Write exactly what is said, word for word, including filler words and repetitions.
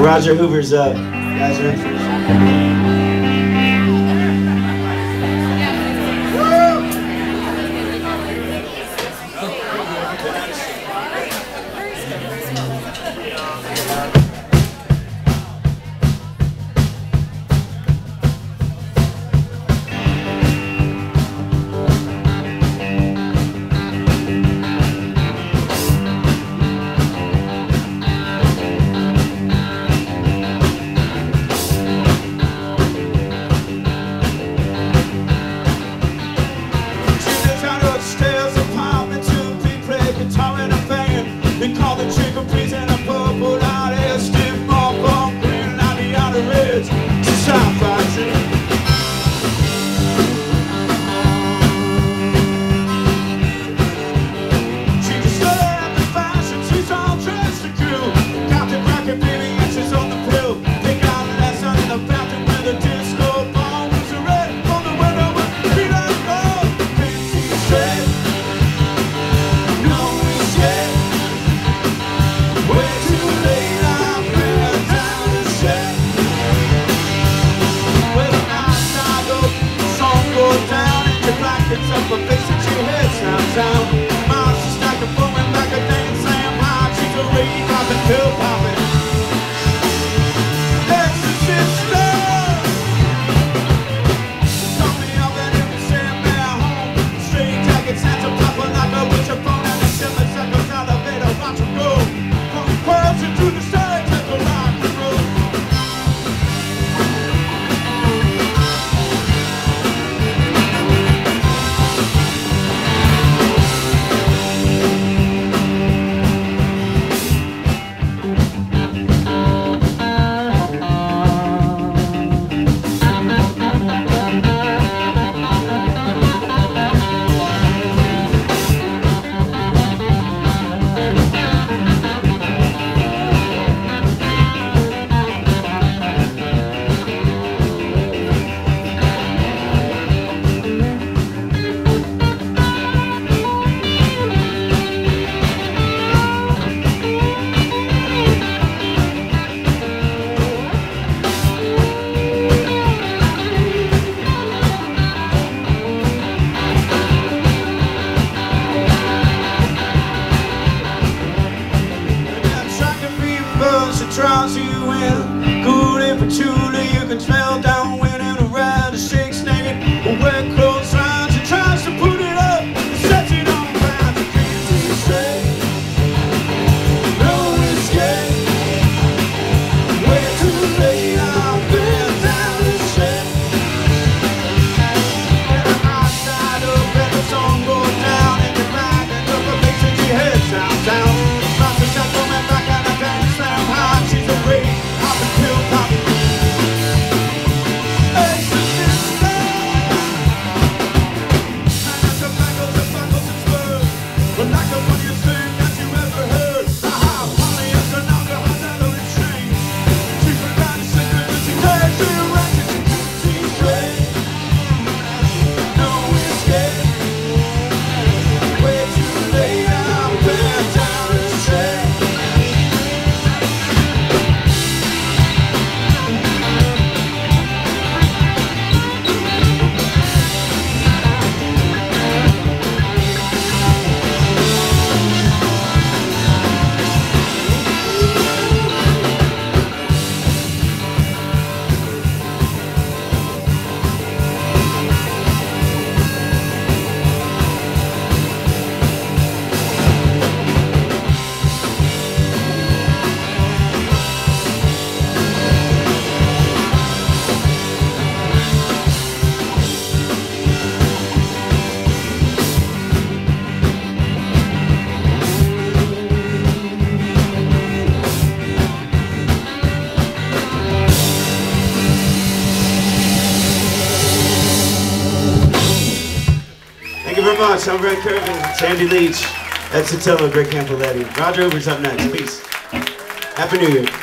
Roger Hoover's up. You guys are in for it. Draws you in, cool and patchouli, you can smell downwind and around. It shakes naked, wear clothes round. She tries to put it up, and sets it on fire. She can't see straight, no escape. Way too late, I've been down the shit. And her eyes side up, and the sun goes down, and you're riding up a face and she heads downtown. Lots of shots coming back and I can't slam high. She's afraid of the pill popping. Exorcist and the tobacco's and buckles and spurs, but like the funniest thing that you ever heard. Aha, polyester, alcohol, leather and chains. She's forgotten secret and she takes it around. She can't see straight, no escape. Way too late, I've been down the shade. Thank you very much. I'm Brent Kirby, Sandy Leach, Ed Sotelo, Greg Campoletti. Roger Hoover's up next. Peace. Happy New Year.